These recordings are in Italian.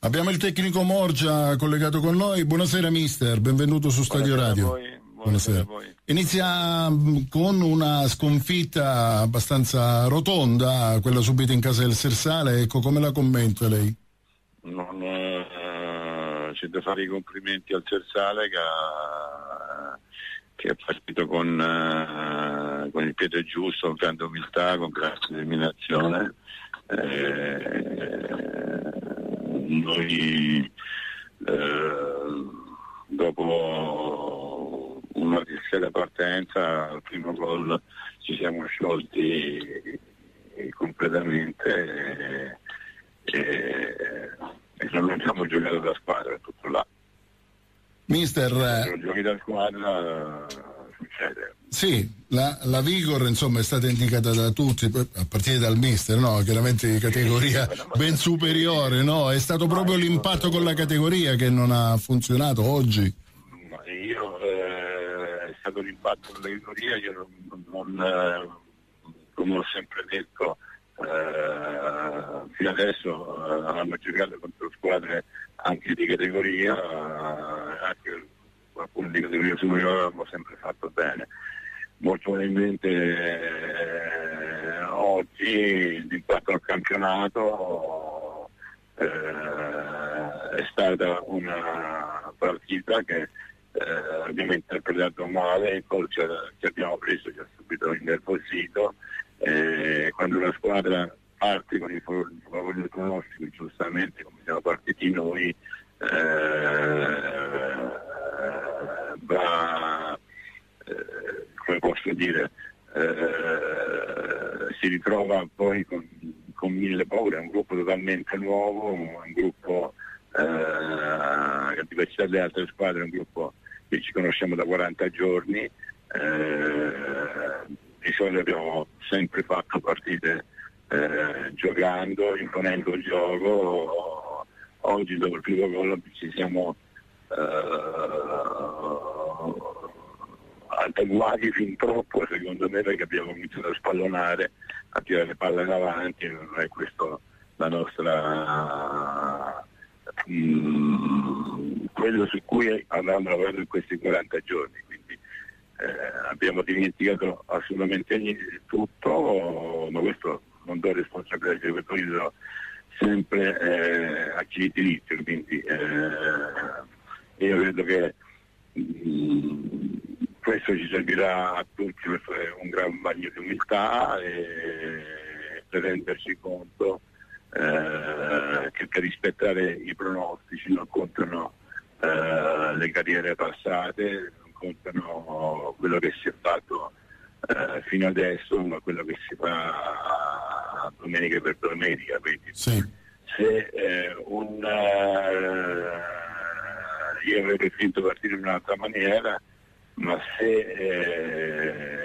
Abbiamo il tecnico Morgia collegato con noi. Buonasera mister, benvenuto su Stadio Radio. Buonasera a voi. Inizia con una sconfitta abbastanza rotonda, quella subita in casa del Sersale. Ecco, come la commenta lei? C'è da fare i complimenti al Sersale che è partito con il piede giusto, con grande umiltà, con grande determinazione. Noi dopo una discreta partenza al primo gol ci siamo sciolti completamente e non abbiamo giocato da squadra, è tutto là. Mister, quando giochi da squadra succede. Sì, la Vigor insomma è stata indicata da tutti, a partire dal mister, no? Chiaramente di categoria ben superiore, no? È stato proprio l'impatto con la categoria che non ha funzionato oggi. È stato l'impatto con la categoria, io non come ho sempre detto, fino adesso hanno giocato contro squadre anche di categoria, anche qualcuno di categoria superiore abbiamo sempre fatto bene. Molto probabilmente oggi l'impatto al campionato è stata una partita che abbiamo interpretato male, il gol che abbiamo preso ci ha subito innervosito. Quando una squadra parte con i favori pronostici, giustamente come siamo partiti noi, come posso dire, si ritrova poi con mille paure. È un gruppo totalmente nuovo, un gruppo che a diversità dalle altre squadre è un gruppo che ci conosciamo da 40 giorni. Di solito abbiamo sempre fatto partite giocando, imponendo il gioco. Oggi dopo il primo gol ci siamo adeguati fin troppo, secondo me, perché abbiamo cominciato a spallonare, a tirare le palle in avanti. Non è questo la nostra quello su cui avevamo lavorato in questi 40 giorni, quindi abbiamo dimenticato assolutamente tutto, ma questo non do responsabilità, questo io do sempre a chi utilizza, quindi io credo che questo ci servirà a tutti per fare un gran bagno di umiltà e per renderci conto che per rispettare i pronostici non contano le carriere passate, non contano quello che si è fatto fino adesso, ma quello che si fa domenica per domenica. Quindi sì. Se io avrei preferito partire in un'altra maniera, ma se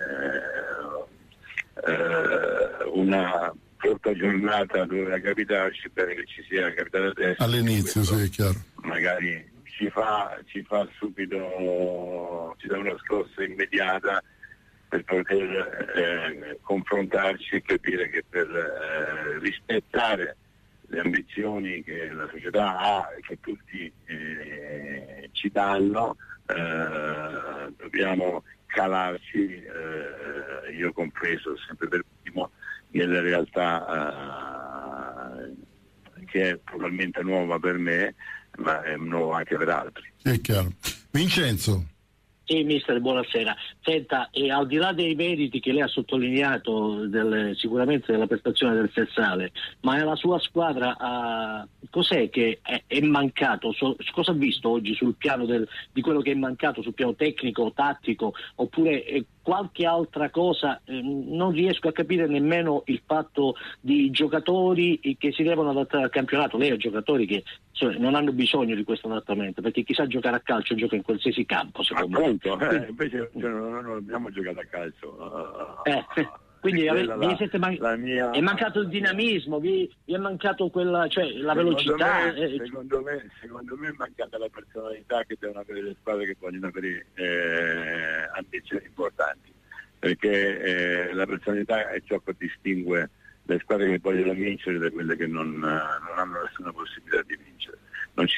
una brutta giornata doveva capitarci, bene che ci sia capitata adesso all'inizio, sì, è chiaro. Magari ci fa subito, ci dà una scossa immediata per poter confrontarci e capire che per rispettare le ambizioni che la società ha e che tutti ci danno, dobbiamo calarci, io compreso, sempre per primo, nella realtà che è totalmente nuova per me, ma è nuova anche per altri. È chiaro. Vincenzo. Sì, mister, buonasera. Senta, al di là dei meriti che lei ha sottolineato sicuramente della prestazione del Sersale, ma la sua squadra cos'è che è mancato? Cosa ha visto oggi sul piano di quello che è mancato sul piano tecnico, tattico, oppure qualche altra cosa? Non riesco a capire nemmeno il fatto di giocatori che si devono adattare al campionato. Lei ha giocatori che non hanno bisogno di questo adattamento, perché chi sa giocare a calcio gioca in qualsiasi campo, secondo me. Invece non abbiamo giocato a calcio. Quindi è mancato il dinamismo, vi è mancato la velocità. Secondo me è mancata la personalità che devono avere le squadre che vogliono avere ambizioni importanti, perché la personalità è ciò che distingue le squadre che vogliono vincere da quelle che non hanno nessuna possibilità di vincere.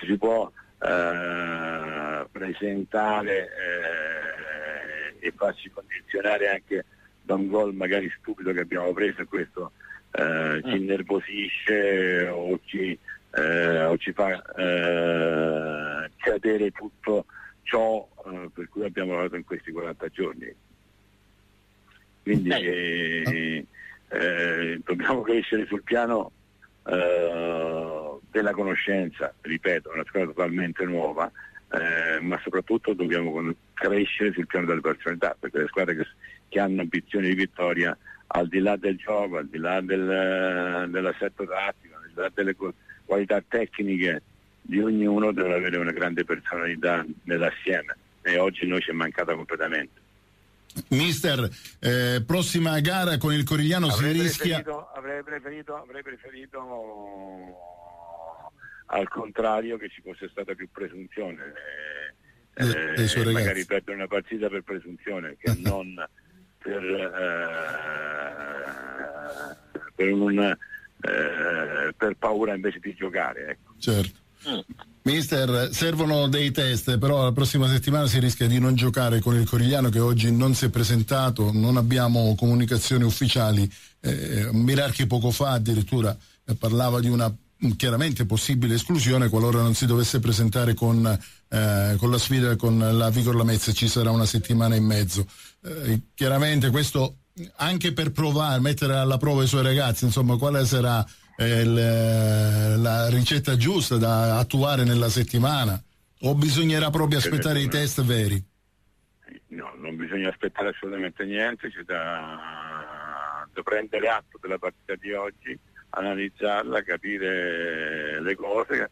ci si può presentare e farci condizionare anche da un gol magari stupido che abbiamo preso, e questo ci innervosisce o ci fa cadere tutto ciò per cui abbiamo lavorato in questi 40 giorni. Quindi dobbiamo crescere sul piano della conoscenza, ripeto, è una squadra totalmente nuova, ma soprattutto dobbiamo crescere sul piano delle personalità, perché le squadre che hanno ambizioni di vittoria, al di là del gioco, al di là dell'assetto tattico, al di là delle qualità tecniche di ognuno, devono avere una grande personalità nell'assieme, e oggi noi ci è mancata completamente. Mister, prossima gara con il Corigliano avrei preferito al contrario che ci fosse stata più presunzione, magari perdere una partita per presunzione che non per paura invece di giocare, ecco. Certo. Mister, servono dei test, però la prossima settimana si rischia di non giocare con il Corigliano, che oggi non si è presentato, non abbiamo comunicazioni ufficiali. Mirarchi poco fa addirittura parlava di una chiaramente possibile esclusione qualora non si dovesse presentare con la sfida con la Vigor Lamezia. Ci sarà una settimana e mezzo. Chiaramente questo anche per provare, mettere alla prova i suoi ragazzi, insomma, quale sarà la ricetta giusta da attuare nella settimana, o bisognerà proprio aspettare i test veri? No, non bisogna aspettare assolutamente niente, c'è da prendere atto della partita di oggi, analizzarla, capire le cose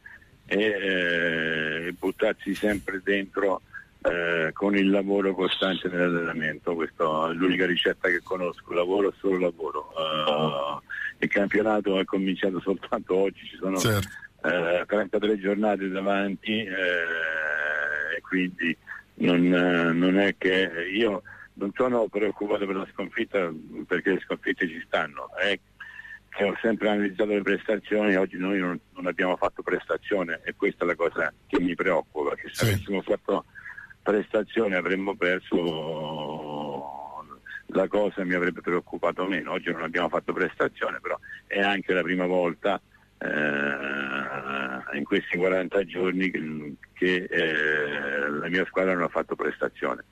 e buttarsi sempre dentro con il lavoro costante nell'allenamento. Questa è l'unica ricetta che conosco, lavoro e solo lavoro. Il campionato è cominciato soltanto oggi, ci sono 33 giornate davanti, e quindi non è che io non sono preoccupato per la sconfitta, perché le sconfitte ci stanno, che ho sempre analizzato le prestazioni. Oggi noi non abbiamo fatto prestazione, e questa è la cosa che mi preoccupa, perché se avessimo fatto prestazione avremmo perso, la cosa mi avrebbe preoccupato meno. Oggi non abbiamo fatto prestazione, però è anche la prima volta in questi 40 giorni che la mia squadra non ha fatto prestazione.